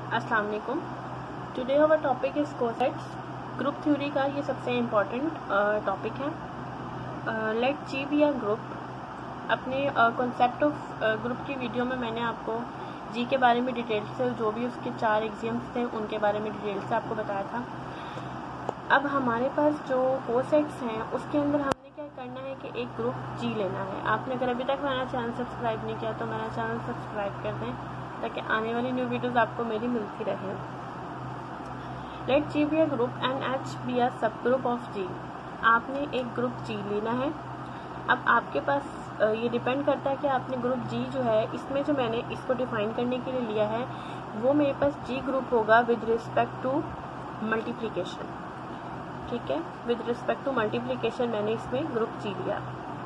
अस्सलाम वालेकुम। Today our topic is cosets. Group theory का ये सबसे इम्पॉर्टेंट टॉपिक है। Let G be a group. अपने कॉन्सेप्ट ऑफ ग्रुप की वीडियो में मैंने आपको जी के बारे में डिटेल से, जो भी उसके 4 एग्जाम्स थे उनके बारे में डिटेल से आपको बताया था। अब हमारे पास जो कोसेट्स हैं उसके अंदर हमने क्या करना है कि एक ग्रुप जी लेना है। आपने अगर अभी तक मेरा चैनल सब्सक्राइब नहीं किया तो मेरा चैनल सब्सक्राइब कर दें ताकि आने वाली न्यू वीडियोस आपको मेरी मिलती रहे। Let G be a group and H be a subgroup of जी। आपने एक ग्रुप जी लेना है। अब आपके पास ये डिपेंड करता है कि आपने ग्रुप जी जो है, इसमें जो मैंने इसको डिफाइन करने के लिए लिया है वो मेरे पास जी ग्रुप होगा विद रिस्पेक्ट टू मल्टीप्लिकेशन। ठीक है, विद रिस्पेक्ट टू मल्टीप्लिकेशन मैंने इसमें ग्रुप जी लिया।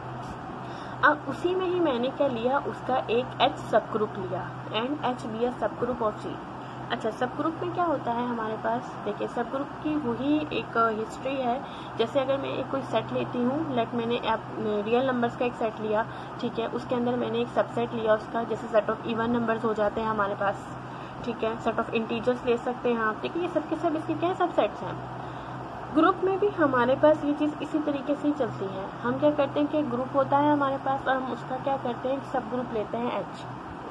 अब उसी में ही मैंने क्या लिया, उसका एक एच सब ग्रुप लिया and H be a subgroup of जी। अच्छा, सब ग्रुप में क्या होता है हमारे पास, देखिए सब ग्रुप की वही एक हिस्ट्री है। जैसे अगर मैं एक कोई सेट लेती हूँ, लेट मैंने रियल नंबर्स का एक सेट लिया, ठीक है, उसके अंदर मैंने एक सबसेट लिया उसका, जैसे सेट ऑफ इवन नंबर्स हो जाते हैं हमारे पास, ठीक है, सेट ऑफ इंटीजर्स ले सकते हैं आप। देखिए ये सब के सब इसके क्या सबसेट्स हैं। ग्रुप में भी हमारे पास ये चीज़ इसी तरीके से ही चलती है। हम क्या करते हैं कि ग्रुप होता है हमारे पास और हम उसका क्या करते हैं, सब ग्रुप लेते हैं एच।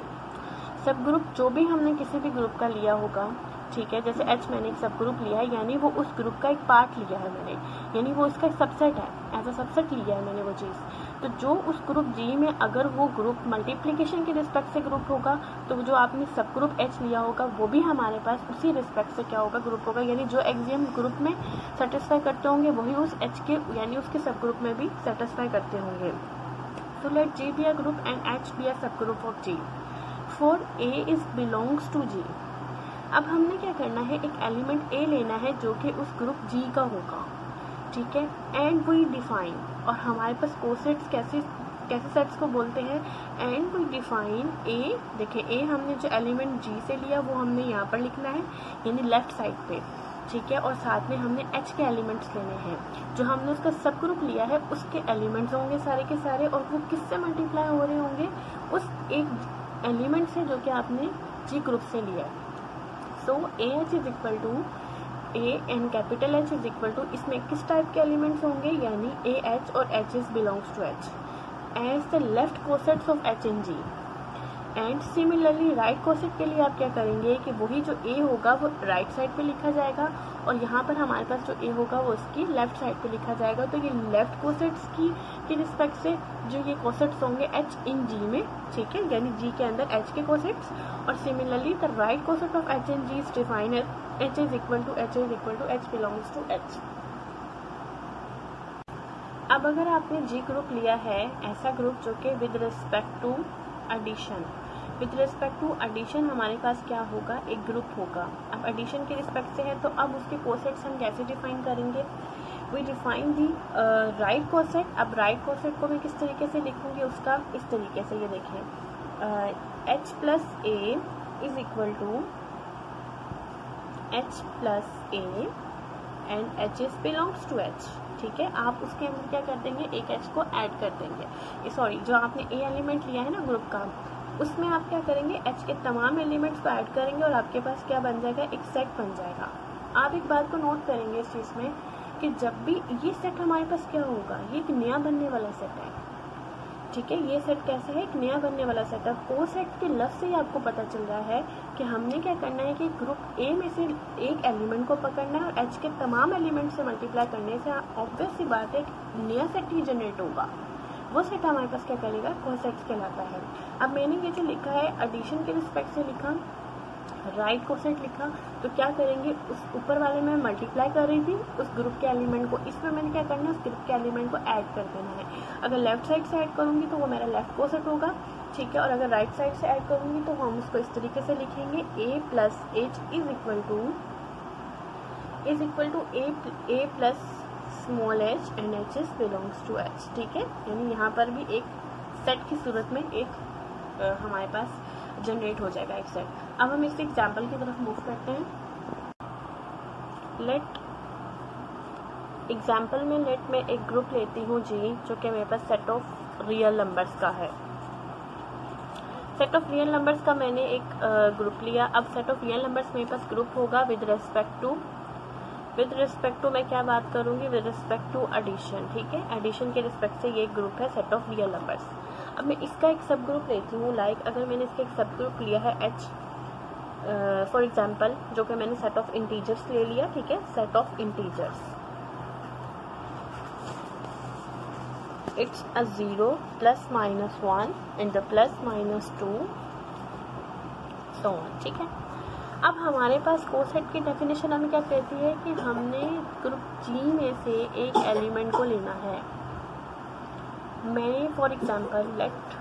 सब ग्रुप जो भी हमने किसी भी ग्रुप का लिया होगा, ठीक है, जैसे एच मैंने एक सब ग्रुप लिया है यानी वो उस ग्रुप का एक पार्ट लिया है मैंने, यानी वो इसका एक सबसेट है, एज अ सबसेट लिया है मैंने वो चीज़। तो जो उस ग्रुप जी में अगर वो ग्रुप मल्टीप्लिकेशन के रिस्पेक्ट से ग्रुप होगा तो जो आपने सब ग्रुप एच लिया होगा वो भी हमारे पास उसी रिस्पेक्ट से क्या होगा, ग्रुप होगा। यानी जो एक्सियम ग्रुप में सेटिस्फाई करते होंगे वही उस एच के यानी उसके सब ग्रुप में भी सेटिस्फाई करते होंगे। तो let G be a group and H be a subgroup of G for a is belongs to G. अब हमने क्या करना है, एक एलिमेंट ए लेना है जो कि उस ग्रुप जी का होगा, ठीक है, एंड वी डिफाइन। और हमारे पास कोसेट्स कैसे सेट्स को बोलते हैं, एंड वी डिफाइन ए। देखिए ए हमने जो एलिमेंट जी से लिया वो हमने यहाँ पर लिखना है यानी लेफ्ट साइड पे, ठीक है, और साथ में हमने एच के एलिमेंट्स लेने हैं। जो हमने उसका सब ग्रुप लिया है उसके एलिमेंट्स होंगे सारे के सारे, और वो किससे मल्टीप्लाई हो रहे होंगे, उस एक एलिमेंट से जो कि आपने जी ग्रुप से लिया है। So a H is equal to a and capital H is equal to, इसमें किस टाइप के एलिमेंट्स होंगे, यानी ए एच और H is belongs to H as the left cosets of H in G. And similarly right coset के लिए आप क्या करेंगे कि वही जो ए होगा वो राइट साइड पे लिखा जाएगा और यहाँ पर हमारे पास जो ए होगा वो उसकी लेफ्ट साइड पे लिखा जाएगा। तो ये लेफ्ट कोसेट्स की रिस्पेक्ट से जो ये कोसेट्स होंगे एच इन जी में, ठीक है, यानी जी के अंदर एच के कोसेट्स। और similarly the right coset of H in G is defined as H is equal to H belongs to H. अब अगर आपने जी ग्रुप लिया है ऐसा ग्रुप जो कि with respect to addition, with respect to addition हमारे पास क्या होगा, एक ग्रुप होगा। अब एडिशन के रिस्पेक्ट से है तो अब उसके कोसेट्स हम कैसे डिफाइन करेंगे, we define the right coset. अब राइट कोसेट को मैं किस तरीके से लिखूंगी, उसका इस तरीके से, ये देखें, H plus a is equal to H plus a and H is belongs to H, ठीक है। आप उसके अंदर क्या कर देंगे, एक एच को ऐड कर देंगे, सॉरी जो आपने ए एलिमेंट लिया है ना ग्रुप का, उसमें आप क्या करेंगे, एच के तमाम एलिमेंट्स को ऐड करेंगे और आपके पास क्या बन जाएगा, एक सेट बन जाएगा। आप एक बात को नोट करेंगे इस चीज़ में कि जब भी ये सेट हमारे पास क्या होगा, ये एक नया बनने वाला सेट है, ठीक है। ये सेट कैसे है, एक नया बनने वाला सेट है। ओ सेट के लफ्ज़ से ही आपको पता चल रहा है कि हमने क्या करना है कि ग्रुप ए में से एक एलिमेंट को पकड़ना है और एच के तमाम एलिमेंट से मल्टीप्लाई करने से ऑब्वियस सी बात है एक नया सेट ही जनरेट होगा। वो सेट हमारे पास क्या करेगा, कोसेट्स कहलाता है। अब मैंने ये जो लिखा है एडिशन के रिस्पेक्ट से लिखा, राइट कोसेट लिखा, तो क्या करेंगे, उस ऊपर वाले में मल्टीप्लाई कर रही थी उस ग्रुप के एलिमेंट को, इसमें मैंने क्या करना है, उस ग्रुप के एलिमेंट को ऐड कर देना है। अगर लेफ्ट साइड से ऐड करूंगी तो वो मेरा लेफ्ट कोसेट होगा, ठीक है, और अगर राइट साइड से ऐड करूंगी तो हम उसको इस तरीके से लिखेंगे, a plus H is equal to a plus small H and H is belongs to H, ठीक है। यानी यहाँ पर भी एक सेट की सूरत में एक हमारे पास जनरेट हो जाएगा एक सेट। अब हम इस एग्जाम्पल की तरफ मूव करते हैं। लेट एग्जाम्पल में लेट मैं एक ग्रुप लेती हूँ जी जो कि मेरे पास सेट ऑफ रियल नंबर्स का है। सेट ऑफ रियल नंबर्स का मैंने एक ग्रुप लिया। अब सेट ऑफ रियल नंबर्स मेरे पास ग्रुप होगा विद रिस्पेक्ट टू मैं क्या बात करूंगी, विद रिस्पेक्ट टू एडिशन। ठीक है, एडिशन के रिस्पेक्ट से ये ग्रुप है सेट ऑफ रियल नंबर्स। अब मैं इसका एक सब ग्रुप लेती हूँ। लाइक अगर मैंने इसका एक सब ग्रुप लिया है h फॉर एग्जाम्पल, जो कि मैंने सेट ऑफ इंटीजर्स ले लिया। ठीक है, set of integers it's a 0 plus minus 1 and the plus minus 2 so on। ठीक है, अब हमारे पास कोसेट की डेफिनेशन हमें क्या कहती है कि हमने ग्रुप जी में से एक एलिमेंट को लेना है। मैं for example let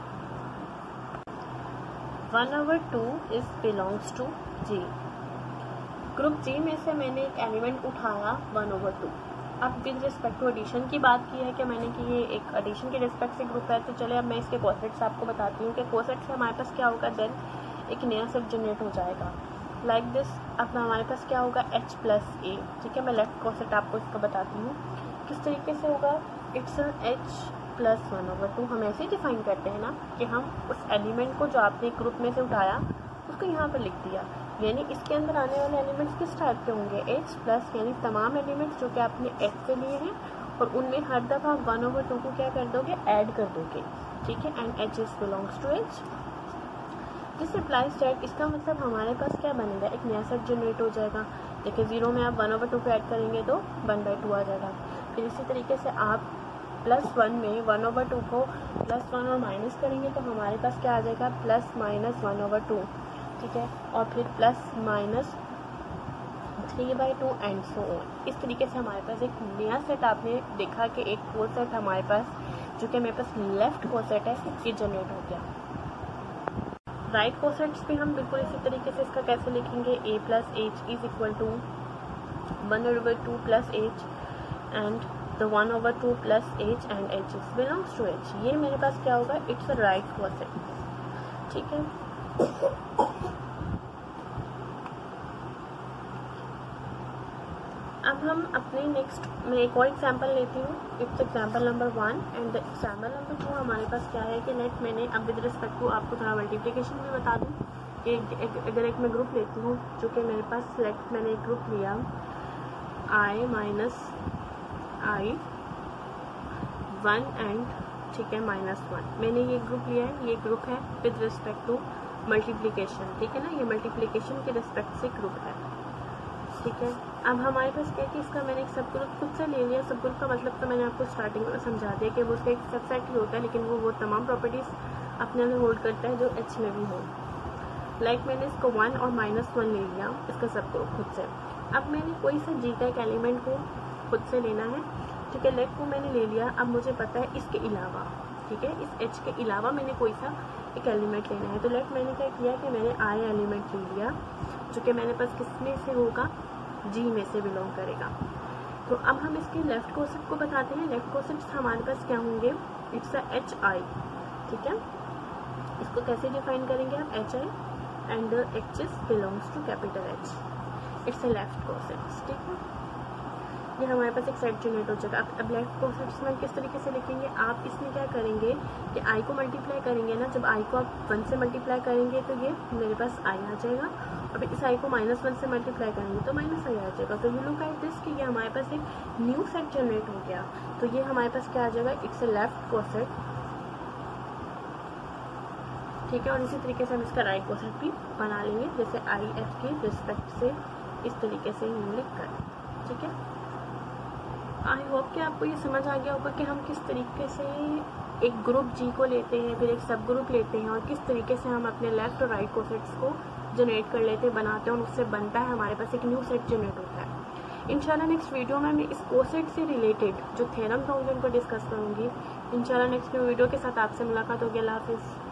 1/2 is belongs to G. Group G में से मैंने एक एलिमेंट उठाया 1/2। अब विद रिस्पेक्ट टू एडिशन की बात की है कि मैंने कि ये एक एडिशन के रिस्पेक्ट से ग्रुप है, तो चले अब मैं इसके कोसेट्स आपको बताती हूँ कि कोसेट से हमारे पास क्या होगा। देन एक नया सेट जनरेट हो जाएगा लाइक दिस। अब हमारे पास क्या होगा h प्लस ए। ठीक है, मैं लेफ्ट कोसेट आपको इसका बताती हूँ किस तरीके से होगा। It's h plus 1/2। हम ऐसे ही डिफाइन करते हैं ना कि हम उस एलिमेंट को जो आपने ग्रुप में से उठाया उसको यहाँ पर लिख दिया, यानी इसके अंदर आने वाले एलिमेंट्स किस टाइप के होंगे, h प्लस, यानी तमाम एलिमेंट्स जो कि आपने h से लिए हैं और उनमें हर दफ़ा आप 1/2 को क्या कर दोगे, ऐड कर दोगे। ठीक है, and h is belongs to h। This applies that, इसका मतलब हमारे पास क्या बनेगा, एक नया सेट जनरेट हो जाएगा। देखिए 0 में आप 1/2 को ऐड करेंगे तो 1/2 आ जाएगा। फिर इसी तरीके से आप +1 में 1/2 को +1 और माइनस करेंगे तो हमारे पास क्या आ जाएगा, प्लस माइनस 1/2। ठीक है, और फिर plus minus 3/2 and so on. इस तरीके से हमारे पास एक नया सेट आपने देखा कि एक को सेट हमारे पास जो कि मेरे पास लेफ्ट को सेट है ये जनरेट हो गया। राइट को सेट्स भी हम बिल्कुल इसी तरीके से इसका कैसे लिखेंगे, a plus H is equal to 1/2 plus H and the 1/2 plus H and H is belongs to H. ये मेरे पास क्या होगा, it's a right coset. ठीक है, अब हम अपने नेक्स्ट मैं एक और एग्जांपल लेती हूँ। It's example number 1 and the example number 2 हमारे पास क्या है कि लेट मैंने अब विद रिस्पेक्ट टू आपको थोड़ा मल्टीप्लिकेशन भी बता दूँ कि अगर एक मैं ग्रुप लेती हूँ जो कि मेरे पास लेट मैंने एक ग्रुप लिया i माइनस i 1 एंड ठीक है -1। मैंने ये ग्रुप लिया है, ये ग्रुप है विद रिस्पेक्ट टू मल्टीप्लिकेशन। ठीक है ना, ये मल्टीप्लिकेशन के रिस्पेक्ट से ग्रुप है। ठीक है, अब हमारे पास क्या है कि इसका मैंने एक सब ग्रुप खुद से ले लिया। सब ग्रुप का मतलब तो मैंने आपको स्टार्टिंग में समझा दिया कि वो उसका एक सबसेट ही होता है, लेकिन वो तमाम प्रॉपर्टीज़ अपने अंदर होल्ड करता है जो h में भी हो। लाइक मैंने इसको 1 और -1 ले लिया इसका सब ग्रुप खुद से। अब मैंने कोई सा g का एक एलिमेंट को खुद से लेना है। ठीक है, लेट को मैंने ले लिया। अब मुझे पता है इसके अलावा, ठीक है, इस h के अलावा मैंने कोई सा एक एलिमेंट लेना है। तो लेट मैंने क्या किया कि मैंने i एलिमेंट ले लिया जो कि मेरे पास किस में से होगा, जी में से बिलोंग करेगा। तो अब हम इसके लेफ्ट कोसेट को बताते हैं। लेफ्ट कोसेट्स हमारे पास क्या होंगे, इट्स एच आई। ठीक है, इसको कैसे डिफाइन करेंगे आप, H I and H is belongs to capital H. It's a left cosets. ठीक है, ये हमारे पास एक सेट जनरेट हो जाएगा। अब लेफ्ट कोसेट्स में किस तरीके से लिखेंगे, आप इसमें क्या करेंगे कि आई को मल्टीप्लाई करेंगे ना, जब आई को आप 1 से मल्टीप्लाई करेंगे तो ये मेरे पास आई आ जाएगा। अब इस आई को -1 से मल्टीप्लाई करेंगे तो -i आ जाएगा। तो यू लुक एट दिस कि ये हमारे पास एक न्यू सेट जनरेट हो गया। तो ये हमारे पास क्या आ जाएगा, इट्स ए लेफ्ट कोसेट। ठीक है, और इसी तरीके से हम इसका राइट कोसेट भी बना लेंगे, जैसे आई एच के रिस्पेक्ट से इस तरीके से लिख कर। ठीक है, आई होप कि आपको ये समझ आ गया होगा कि हम किस तरीके से एक ग्रुप जी को लेते हैं, फिर एक सब ग्रुप लेते हैं और किस तरीके से हम अपने लेफ्ट और राइट कोसेट्स को जनरेट कर लेते हैं, बनाते हैं और उससे बनता है हमारे पास एक न्यू सेट जनरेट होता है। इंशाल्लाह नेक्स्ट वीडियो में मैं इस कोसेट से रिलेटेड जो थ्योरम्स होंगे उनको डिस्कस करूँगी। इंशाल्लाह नेक्स्ट वीडियो के साथ आपसे मुलाकात होगी। अल्लाह हाफिज़।